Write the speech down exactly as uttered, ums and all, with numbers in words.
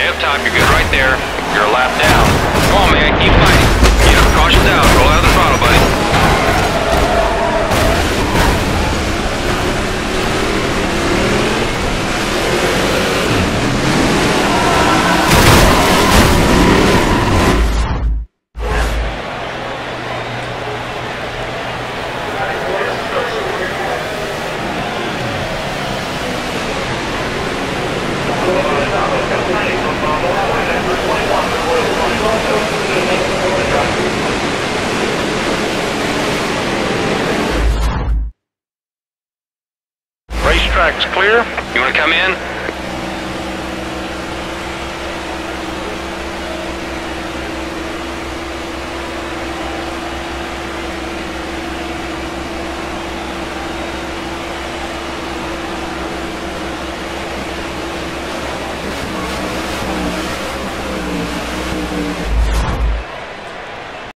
Stay up top, you're good right there. You're a lap down. Come on, man, keep fighting. Yeah, caution's out. Roll out of the throttle, buddy. Racetrack's clear. You want to come in?